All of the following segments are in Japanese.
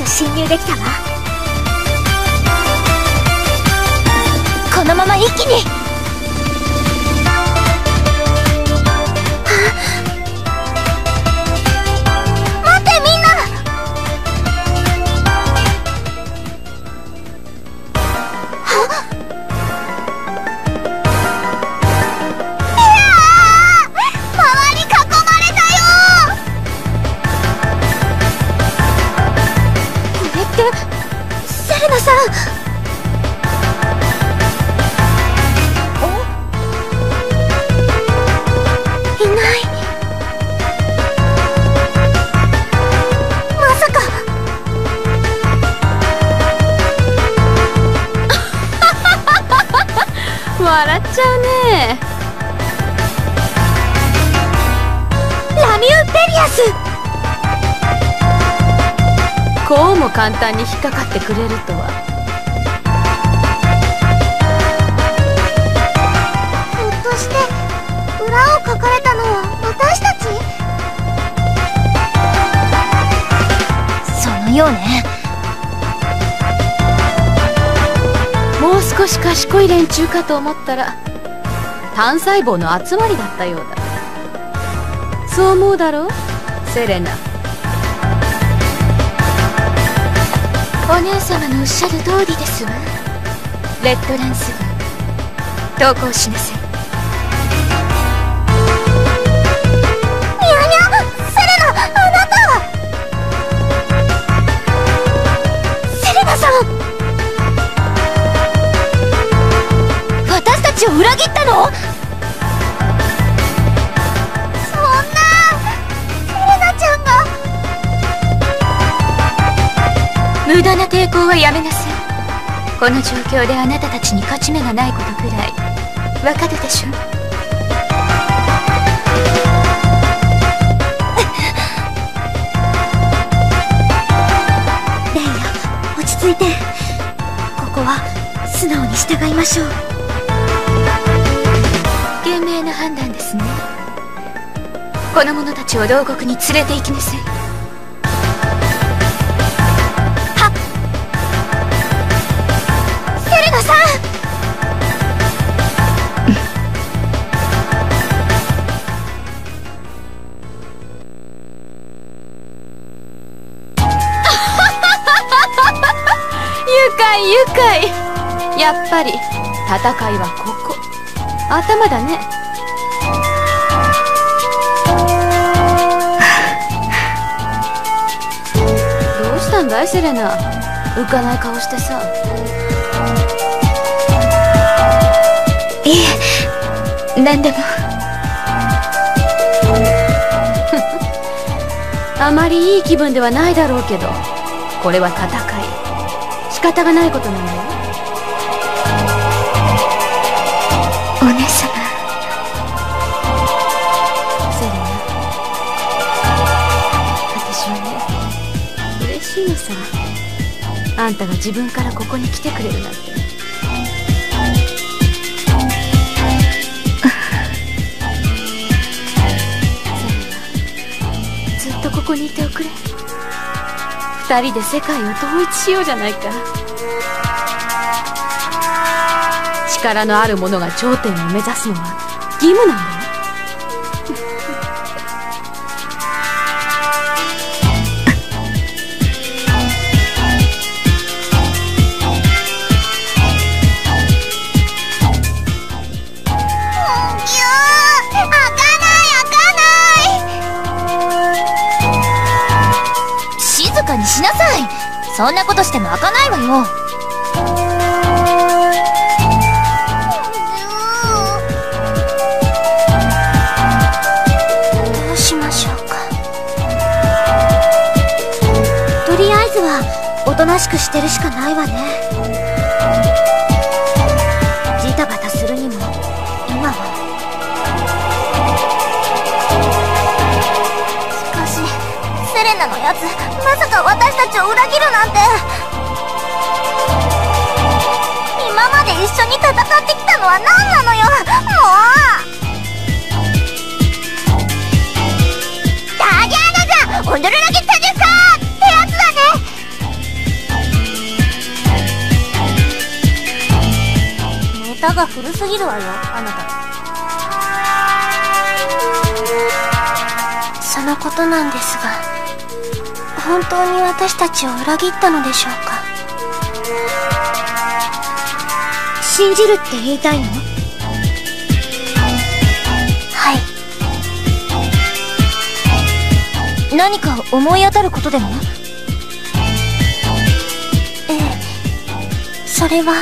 侵入できたわ。このまま一気に。待ってみんな。セレナさん。いない。まさか。 笑っちゃうね。 ラミュー・ペリアス。 こうも簡単に引っかかってくれるとは。 ひょっとして裏をかかれたのは私たち？そのようね。 もう少し賢い連中かと思ったら単細胞の集まりだったようだ。そう思うだろう、セレナ。 お姉様のおっしゃる通りですわ。レッドランス軍、投降しなさい。にゃにゃ、セレナ、あなた。セレナさん、私たちを裏切ったの？そんな、セレナちゃんが。無駄な抵抗はやめなさい。この状況であなたたちに勝ち目がないことくらいわかるでしょ。レイヤ、落ち着いて。ここは素直に従いましょう。賢明な判断ですね。この者たちを牢獄に連れて行きなさい。 愉快。やっぱり戦いはここ、頭だね。どうしたんだいセレナ、浮かない顔してさ。 いえ、何でも。 あまりいい気分ではないだろうけど、これは戦い、仕方がないことなんだよ。 お姉様。 セレナ、私はね、嬉しいのさ。あんたが自分からここに来てくれるなんて。セレナ、ずっとここにいておくれ。二人で世界を統一しようじゃないか。力のある者が頂点を目指すのは義務なんだよ。 静かにしなさい。そんなことしても開かないわよ。どうしましょうか。とりあえずはおとなしくしてるしかないわね。ジタバタするにも今は。しかしセレナのやつ、まさか私たちを裏切るなんて。今まで一緒に戦ってきたのは何なのよ、もう。タジャーナさん、驚きたですかってやつだね。 すぎるわよ、あなた。そのことなんですが、本当に私たちを裏切ったのでしょうか。信じるって言いたいの？はい。何か思い当たることでも？ええ、それは。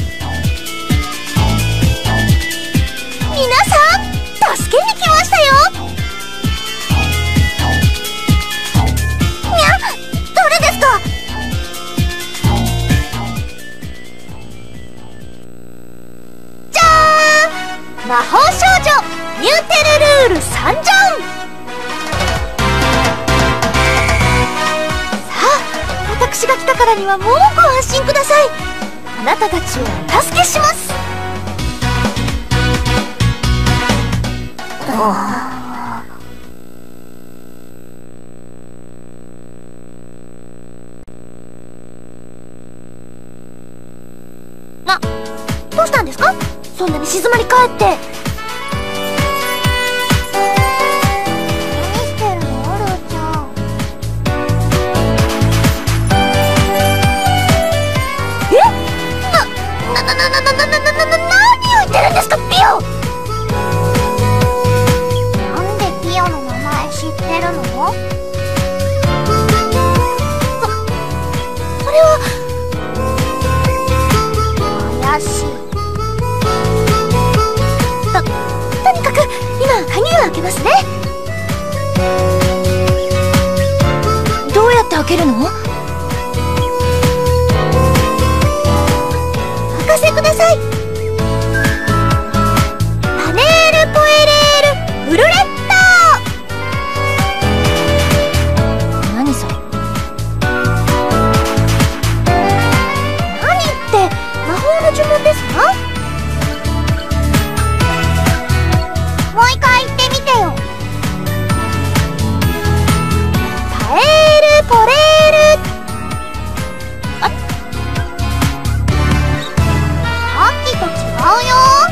皆さん、助けに来ましたよ。にゃ、誰ですか？じゃーん、魔法少女ニューテルルール参上。私が来たからにはもうご安心ください。あなたたちをお助けします。どうしたんですか？そんなに静まり返って。何してるの、ルーちゃん。何を言ってるんですか、ピオ。なんでピオの名前知ってるの？それは怪しい。とにかく今鍵を開けますね。どうやって開けるの？お任せください。パネールポエレールフルレット。何それ？何って魔法の呪文ですか？もう一回言ってみてよ。パエールポレール。さっきと違うよ。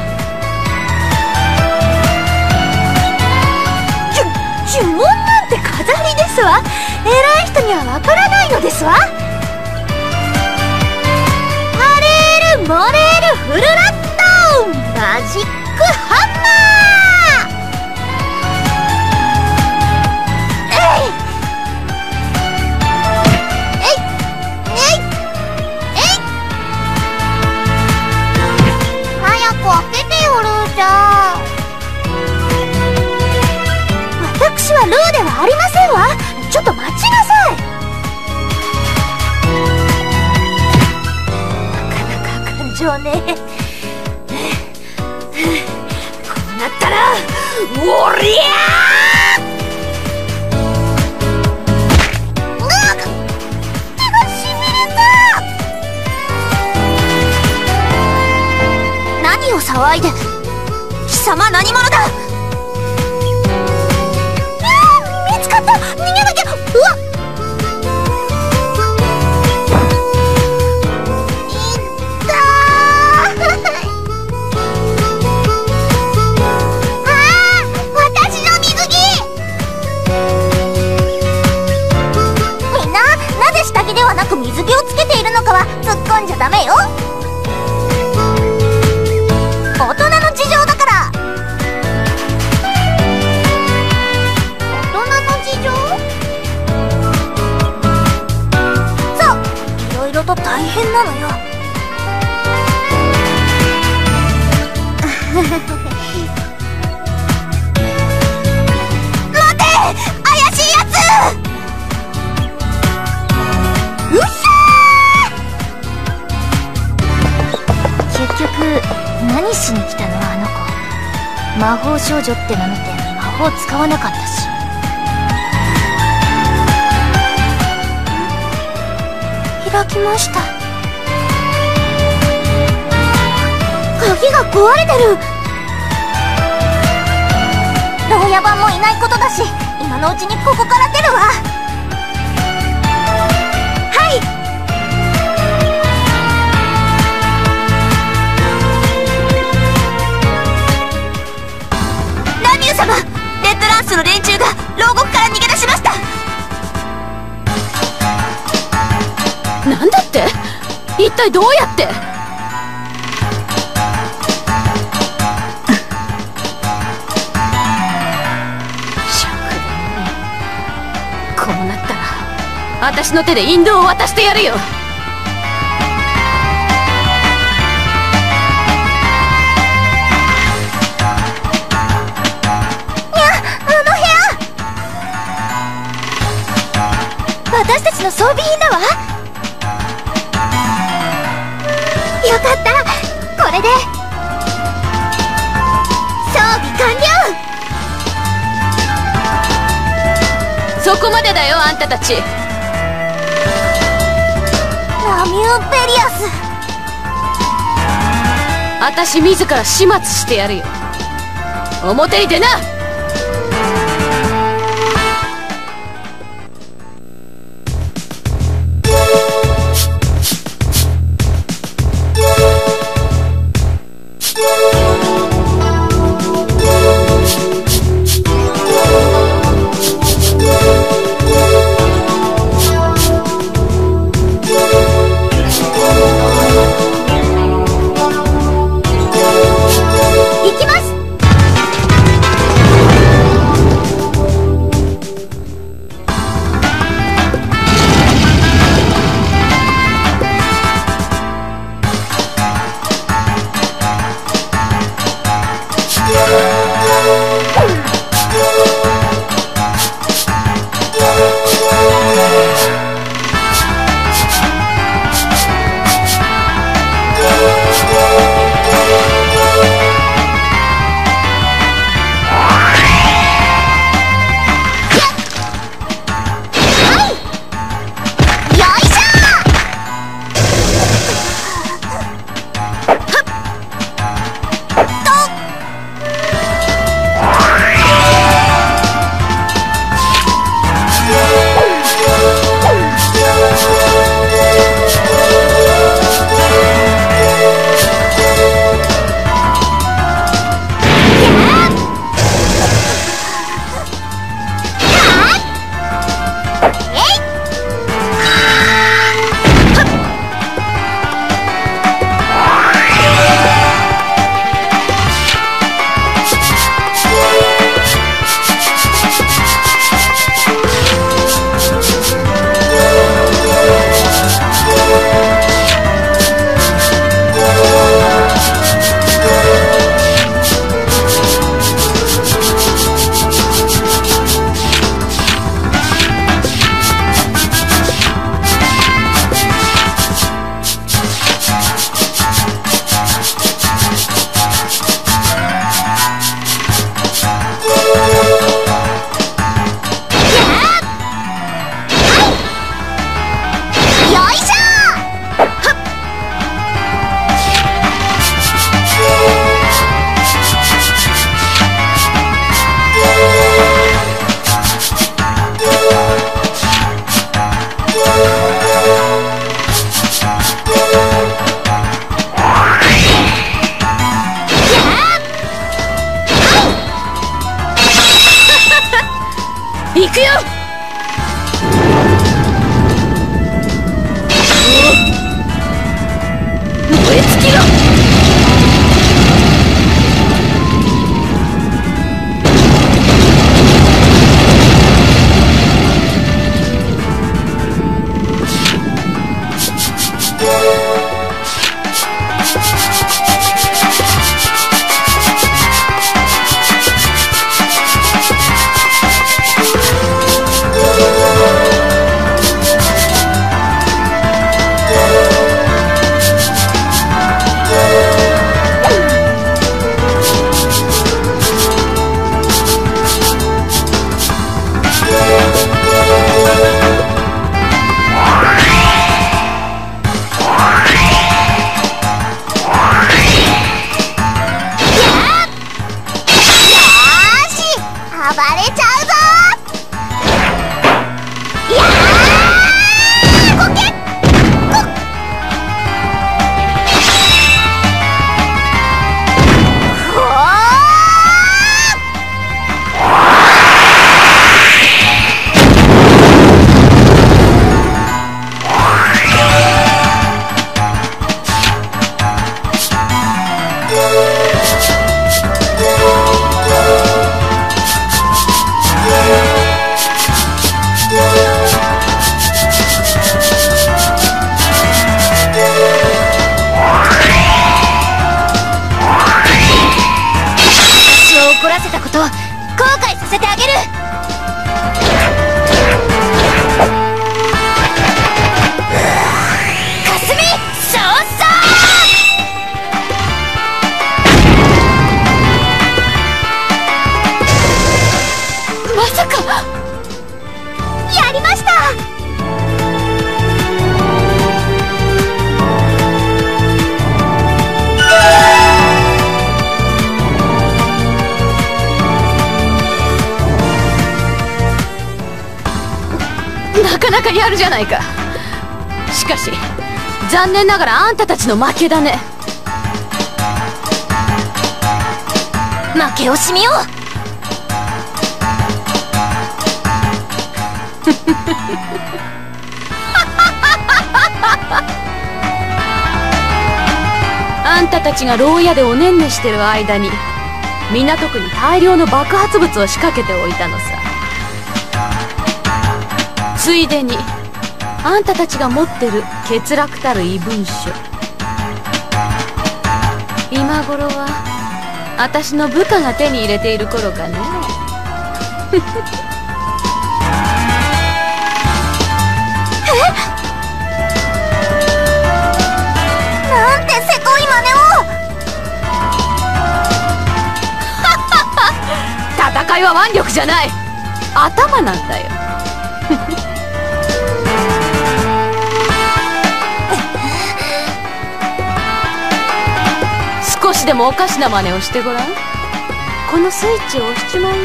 呪文なんて飾りですわ。偉い人にはわからないのですわ。パレールモレールフルラットマジックハンマー。早く開けてよ、ルーちゃん。私はルーではありませんわ。ちょっと待ちなさい。なかなか頑丈ね。こうなったらおりゃー。手がしびれた。何を騒いで。貴様何者だ。見つかった。逃げなきゃ。うわっ。いったー。あー、私の水着。みんな、なぜ下着ではなく水着をつけているのかは突っ込んじゃダメよ。大人の事情だから。大人の事情？そう、いろいろと大変なのよ。待て、怪しいやつ。うっしゃー。結局何しに来たの、あの子。魔法少女って名乗って魔法使わなかったし。開きました。鍵が壊れてる。牢屋番もいないことだし、今のうちにここから出るわ。はい。 一体どうやって。こうなったら私の手で引導を渡してやるよ。 私たちの装備品だわ。よかった、これで装備完了。 そこまでだよ、あんたたち。 ラミューペリアス、 私自ら始末してやるよ。表に出な。 行くよ。燃え尽きろ。 怒らせたこと後悔させてあげる。霞少佐。 まさか。 やりました。 なかなかやるじゃないか。しかし残念ながらあんたたちの負けだね。 負け惜しみを。 あんたたちが牢屋でおねんねしてる間に港区に大量の爆発物を仕掛けておいたのさ。ついでにあんたたちが持ってる欠落たる遺文書、今頃は私の部下が手に入れている頃かね。 なんてせこい真似を。 戦いは腕力じゃない、頭なんだよ。少しでもおかしな真似をしてごらん。このスイッチを押しちまうよ。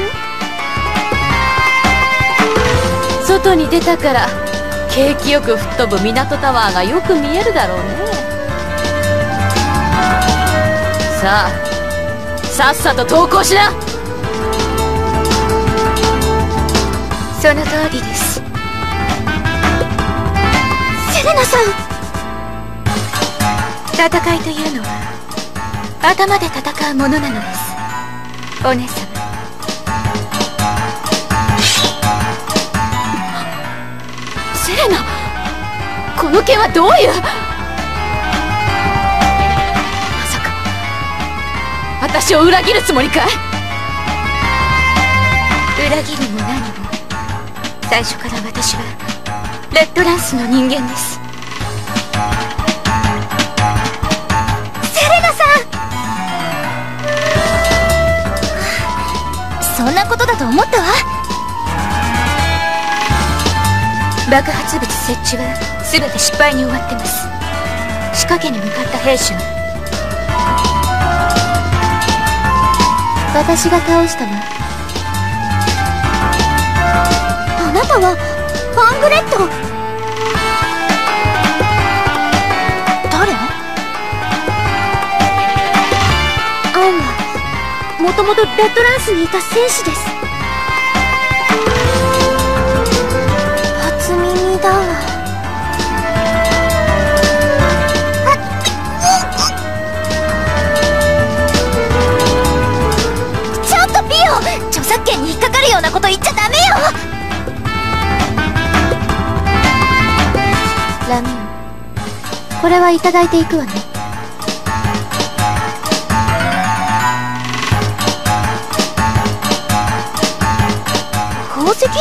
外に出たから景気よく吹っ飛ぶ港タワーがよく見えるだろうね。さあさっさと投降しな。 その通りです。 セレナさん。 戦いというのは頭で戦うものなのです、お姉様。 セレナ、この件はどういう。まさか私を裏切るつもりかい。 裏切るも何も最初から私はレッドランスの人間です。 セレナさん。そんなことだと思ったわ。 爆発物設置は全て失敗に終わってます。仕掛けに向かった兵士が私が倒したわ。あなたはファングレッド。誰？アンはもともとレッドランスにいた戦士です。初耳だわ。ちょっとピオ、著作権に引っかかるようなこと言っちゃダメよ。ラミオン、これはいただいていくわね。宝石？きれ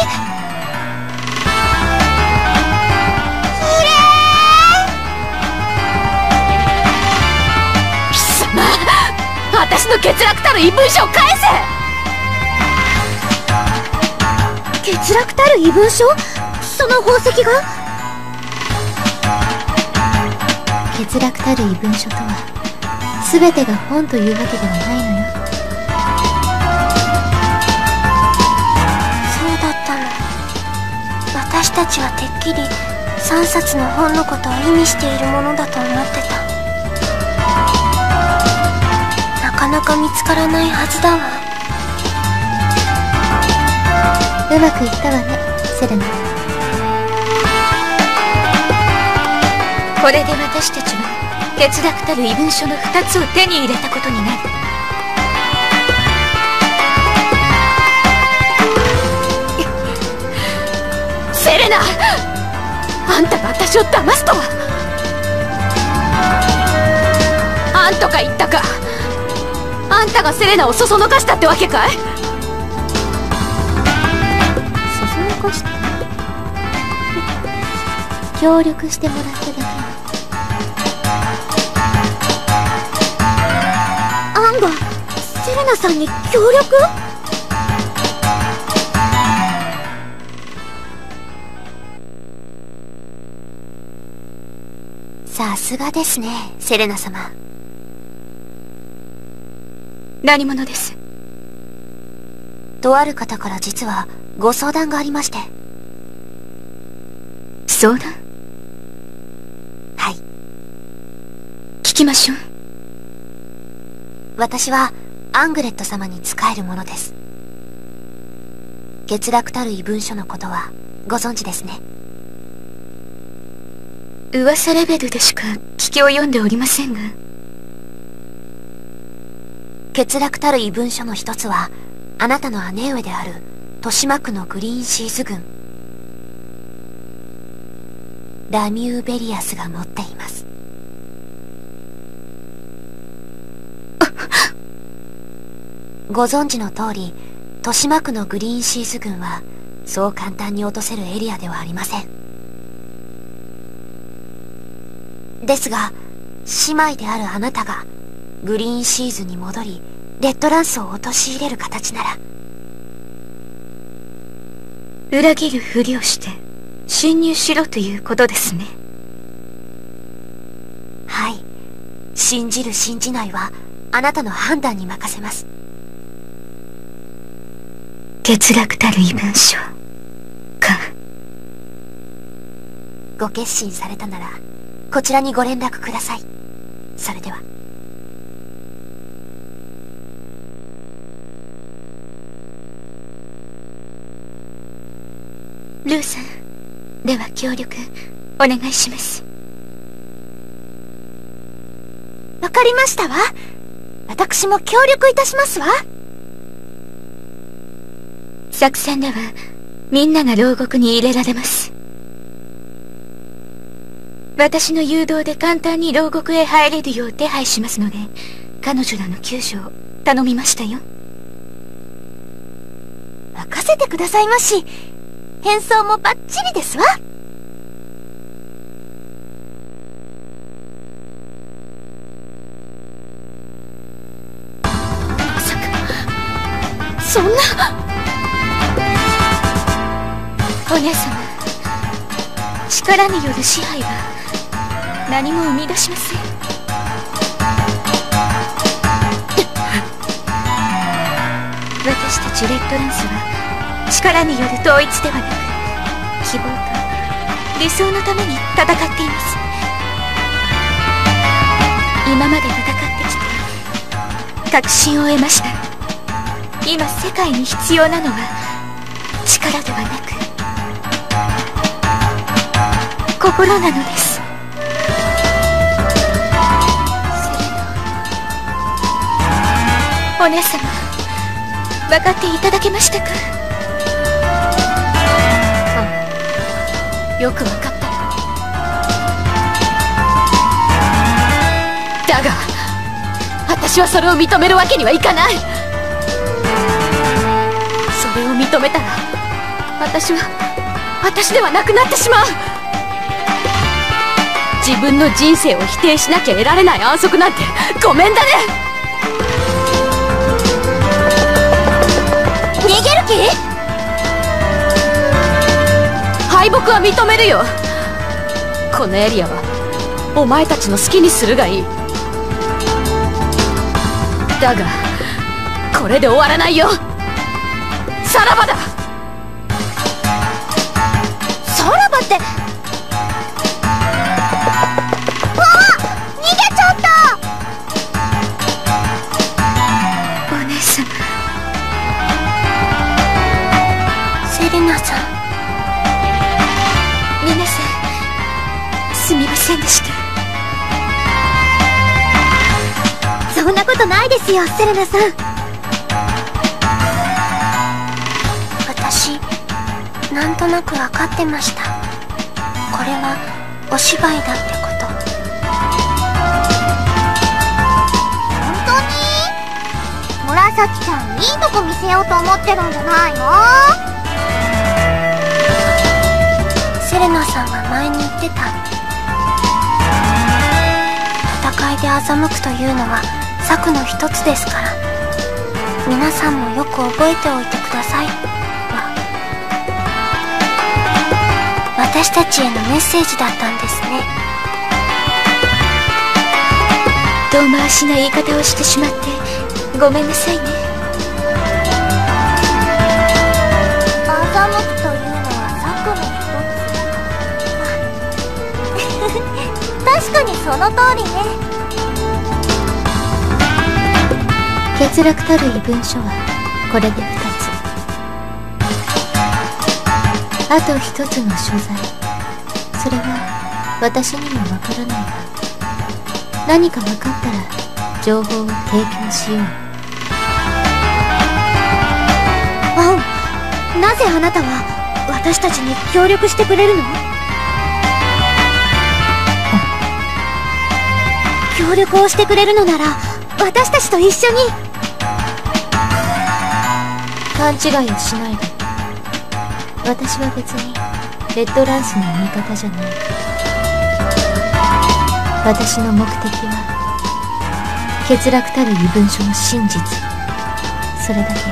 貴様、私の欠落たる遺文書を返せ。 欠落たる遺文書？その宝石が？欠落たる遺文書とは全てが本というわけではないのよ。そうだったの。私たちはてっきり3冊の本のことを意味しているものだと思ってた。なかなか見つからないはずだわ。うまくいったわね、セレナ。 これで私たちは欠落たる遺文書の2つを手に入れたことになる。 セレナ、あんたが私を騙すとは。あんとか言ったか。ああんたがセレナをそそのかしたってわけかい？そそのかした？協力してもらっただけ。 アンがセレナさんに協力？さすがですね、セレナ様。 何者です？ とある方から実はご相談がありまして。 相談？ はい。 聞きましょう。 私はアングレット様に仕えるものです。欠落たる異文書のことはご存知ですね。 噂レベルでしか聞き及んでおりませんが。 欠落たる異文書の一つは、あなたの姉上である豊島区のグリーンシーズ軍ラミューベリアスが持っています。ご存知の通り、豊島区のグリーンシーズ軍はそう簡単に落とせるエリアではありません。ですが、姉妹であるあなたがグリーンシーズに戻り、レッドランスを陥れる形なら。 裏切るふりをして侵入しろということですね。 はい。信じる信じないはあなたの判断に任せます。 欠落たる異文書か。 ご決心されたならこちらにご連絡ください。それでは。 ルーさん、では協力お願いします。 わかりましたわ。私も協力いたしますわ。 作戦ではみんなが牢獄に入れられます。私の誘導で簡単に牢獄へ入れるよう手配しますので、彼女らの救助を頼みましたよ。 任せてくださいまし。変装もバッチリですわ。 まさかそんな。 お姉様、力による支配は何も生み出しません。私たちレッドランスは力による統一ではなく、希望と理想のために戦っています。今まで戦ってきて確信を得ました。今世界に必要なのは力ではなく心なのです。お姉様、分かっていただけましたか？ よく分かったよ。だが私はそれを認めるわけにはいかない。それを認めたら私は私ではなくなってしまう。自分の人生を否定しなきゃ得られない安息なんてごめんだね。 逃げる気？ 敗北は認めるよ。このエリアはお前たちの好きにするがいい。だがこれで終わらないよ。さらばだ。 さらばって。わあ、逃げちゃった。 お姉様、 セレナさん、 皆さんすみませんでした。 そんなことないですよ、セレナさん。私、なんとなく分かってました。これはお芝居だってこと。本当に？ 紫ちゃん、いいとこ見せようと思ってるんじゃないの？ セレナさんが前に言ってた。戦いで欺くというのは策の一つですから、皆さんもよく覚えておいてくださいわ。私たちへのメッセージだったんですね。 遠回しな言い方をしてしまってごめんなさいね。 欺くというのは策の一つ。確かにその通りね。 欠落たる異文書はこれで2つ。あと1つの所在、それは私にもわからないが、何か分かったら情報を提供しよう。 なぜあなたは私たちに協力してくれるの？協力をしてくれるのなら私たちと一緒に。 勘違いをしないで。私は別にレッドランスの味方じゃない。私の目的は欠落たる異文書の真実、それだけよ。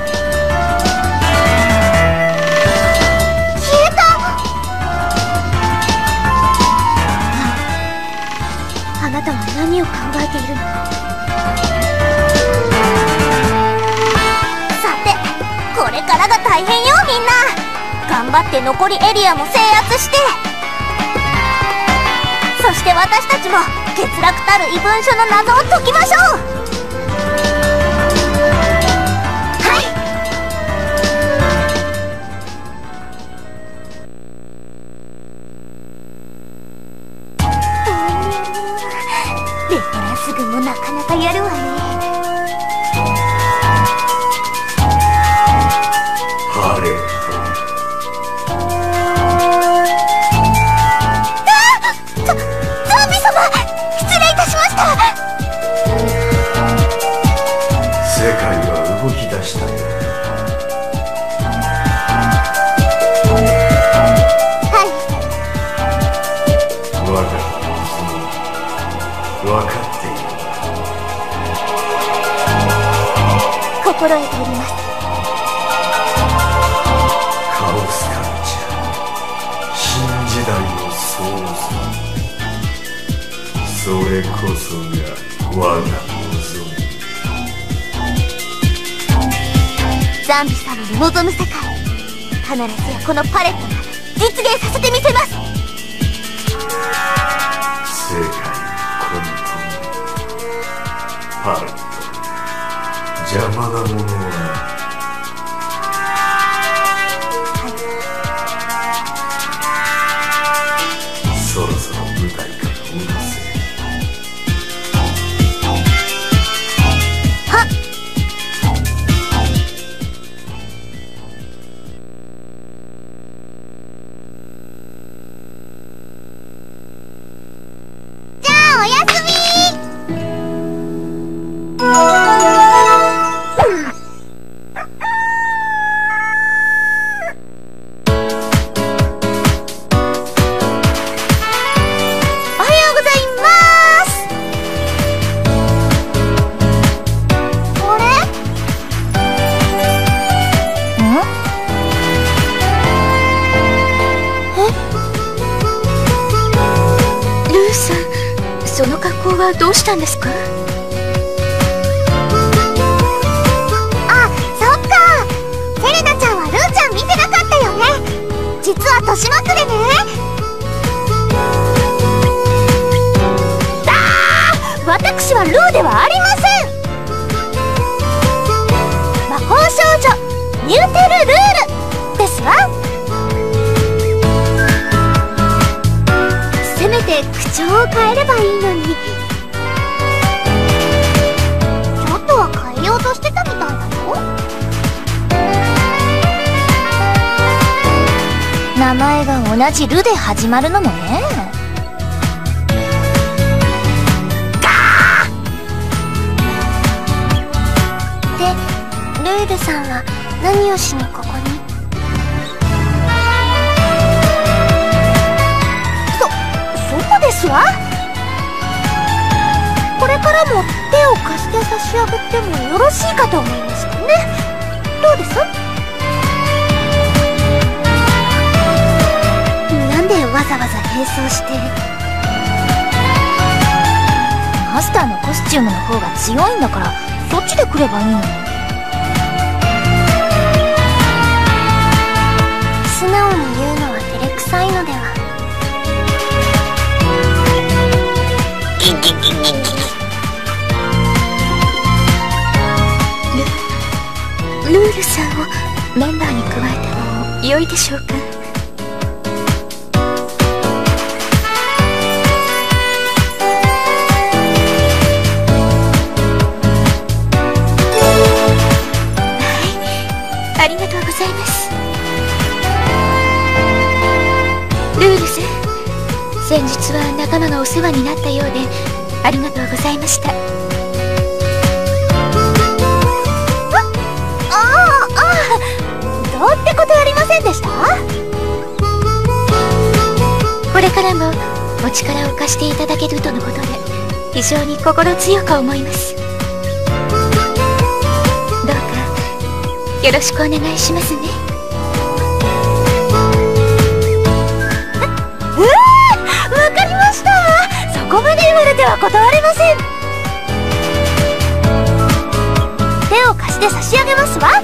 あなたは何を考えているの？さて、これからが大変よみんな。頑張って残りエリアも制圧して、そして私たちも欠落たる異文書の謎を解きましょう。レッドランス軍もなかなかやるわね。 パレット。 ゾンビ様、失礼いたしました。 世界は動き出したよ。 はい。 分かった。分かっている。 心得ております。 カオスカルチャー、新時代の創造、それこそが我が望み。 ザンビ様の望む世界、必ずやこのパレットが実現させてみせます。 世界混沌、パレット、邪魔なものはそろそろ舞台から下ろせ。 はっ。じゃあおやすみ。 その格好はどうしたんですか？ あ、そっか。セレナちゃんはルーちゃん見てなかったよね。実は豊島区でね。私はルーではありません。魔法少女ニューテルルールですわ。せめて口調を変えればいいのに。ちょっとは変えようとしてたみたいだよ。 名前が同じ「ル」で始まるのもね。 でルールさんは何をしにここに？そうですわ。これからも手を貸して差し上げてもよろしいかと思いましてね。どうです？なんでわざわざ変装して。 マスターのコスチュームの方が強いんだから、そっちで来ればいいのに。 素直に言うのは照れくさいのでは。 ルールさんをメンバーに加えても良いでしょうか？ありがとうございます。ルールさん、先日は仲間がお世話になったようでありがとうございました。 どうってことありませんでした？ これからもお力を貸していただけるとのことで非常に心強く思います。どうかよろしくお願いしますね。 わかりました。そこまで言われては断れません。手を貸して差し上げますわ。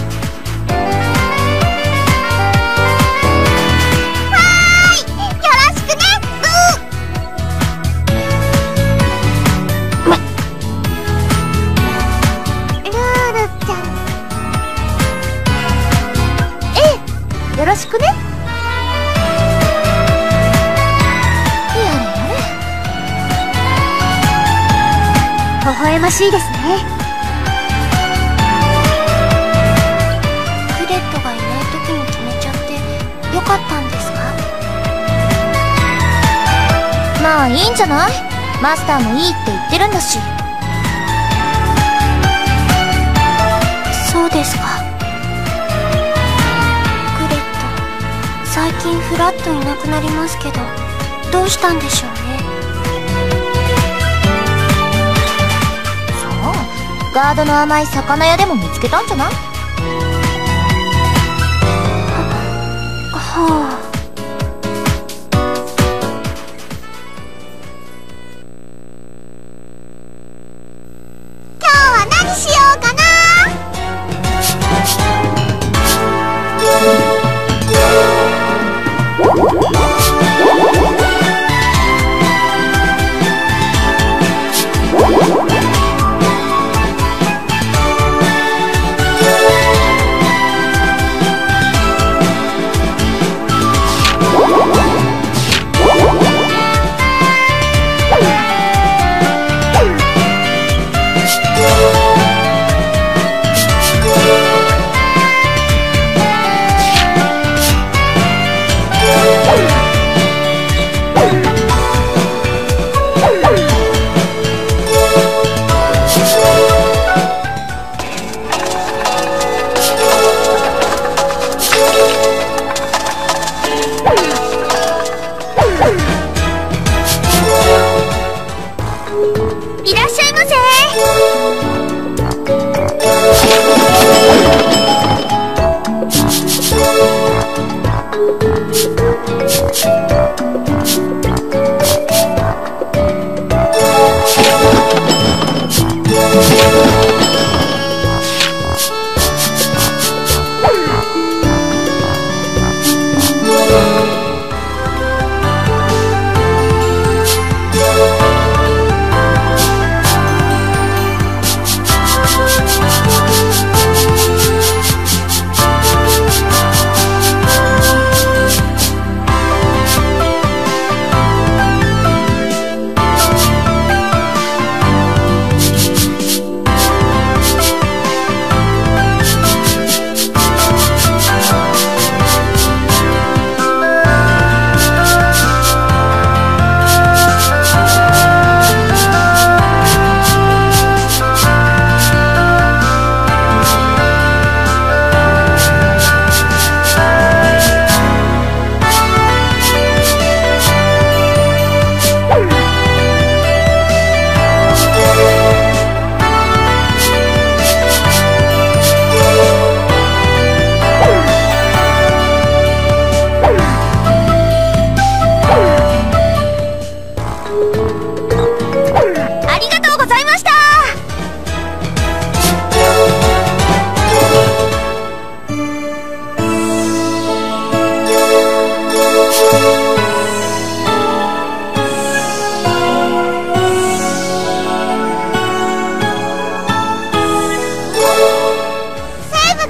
よろしくね。やれやれ。微笑ましいですね。クレットがいない時に決めちゃってよかったんですか？ まあいいんじゃない？マスターもいいって言ってるんだし。 そうですか。最近フラッといなくなりますけど、どうしたんでしょうね。 そう、ガードの甘い魚屋でも見つけたんじゃない？ はあ。今日は何しようかな。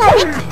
ができ